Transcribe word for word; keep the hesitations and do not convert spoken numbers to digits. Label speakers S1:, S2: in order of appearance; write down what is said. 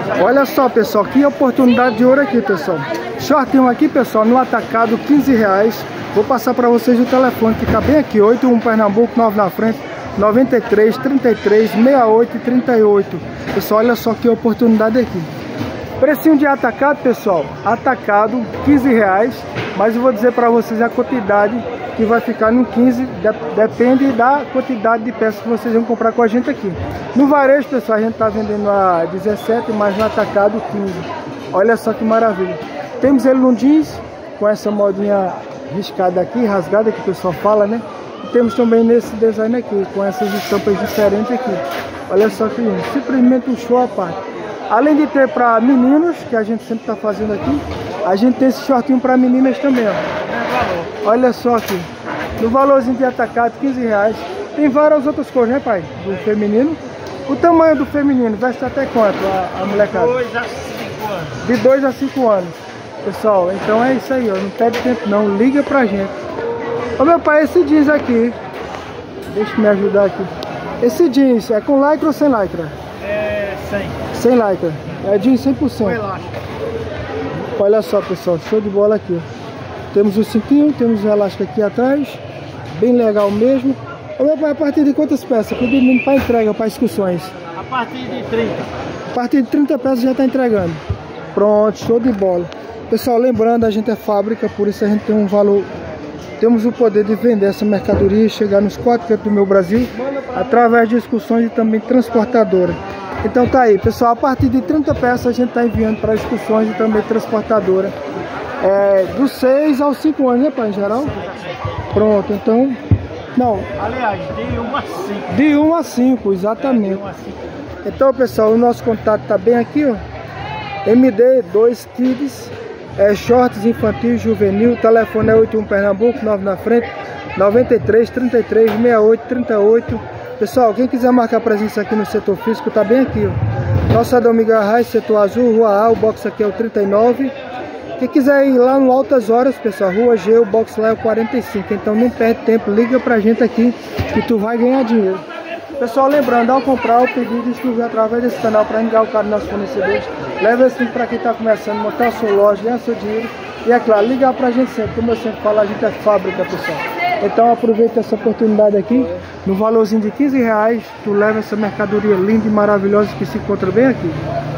S1: Olha só, pessoal, que oportunidade de ouro aqui, pessoal. Shortinho aqui, pessoal, no atacado, quinze reais. Vou passar para vocês o telefone, fica bem aqui, oito um Pernambuco, nove na frente, noventa e três, trinta e três, sessenta e oito, trinta e oito. Pessoal, olha só que oportunidade aqui. Precinho de atacado, pessoal, atacado, quinze reais. Mas eu vou dizer para vocês a quantidade que vai ficar no quinze, depende da quantidade de peças que vocês vão comprar com a gente aqui. No varejo, pessoal, a gente está vendendo a dezessete, mas no atacado quinze. Olha só que maravilha. Temos ele no jeans, com essa modinha riscada aqui, rasgada, que o pessoal fala, né? E temos também nesse design aqui, com essas estampas diferentes aqui. Olha só que lindo, simplesmente um show à parte. Além de ter para meninos, que a gente sempre está fazendo aqui, a gente tem esse shortinho para meninas também, ó. Olha só aqui, no valorzinho de atacado, quinze reais. Tem várias outras cores, né, pai? Do feminino. O tamanho do feminino, veste até quanto a, a molecada? dois a cinco anos. De dois a cinco anos. Pessoal, então é isso aí, ó. Não perde tempo não, liga pra gente. Ô meu pai, esse jeans aqui, deixa eu me ajudar aqui. Esse jeans é com lycra ou sem lycra?
S2: É cem.
S1: Sem lycra, é jeans cem por cento.
S2: Com elástico.
S1: Olha só, pessoal, show de bola aqui, ó. Temos o cintinho, temos o elástico aqui atrás, bem legal mesmo. Ô meu pai, a partir de quantas peças? Pedindo para entrega, para excursões?
S2: A partir de trinta.
S1: A partir de trinta peças já está entregando. Pronto, show de bola. Pessoal, lembrando, a gente é fábrica, por isso a gente tem um valor, temos o poder de vender essa mercadoria e chegar nos quatro cantos do meu Brasil, através de excursões e também transportadora. Então tá aí, pessoal, a partir de trinta peças a gente está enviando para excursões e também transportadora. É, dos seis aos cinco anos, né, pai, em geral? Pronto, então... Não.
S2: Aliás, de um a cinco.
S1: De um a cinco, exatamente. É, de um a cinco. Então, pessoal, o nosso contato tá bem aqui, ó. M D dois Kids, é, shorts infantil e juvenil. O telefone é oito um Pernambuco, nove na frente, noventa e três, trinta e três, sessenta e oito, trinta e oito. Pessoal, quem quiser marcar presença aqui no setor físico, tá bem aqui, ó. Calçadão Miguel Arraes, setor azul, rua A, o box aqui é o trinta e nove. Quem quiser ir lá no Altas Horas, pessoal, rua G, o box lá é o quarenta e cinco. Então não perde tempo, liga pra gente aqui que tu vai ganhar dinheiro. Pessoal, lembrando, ao comprar o pedido, inscrever através desse canal para enviar o cara dos nossos fornecedores. Leva esse link para quem está começando, montar a sua loja, ganhar seu dinheiro. E é claro, ligar pra gente sempre, como eu sempre falo, a gente é fábrica, pessoal. Então aproveita essa oportunidade aqui, no valorzinho de quinze reais, tu leva essa mercadoria linda e maravilhosa que se encontra bem aqui.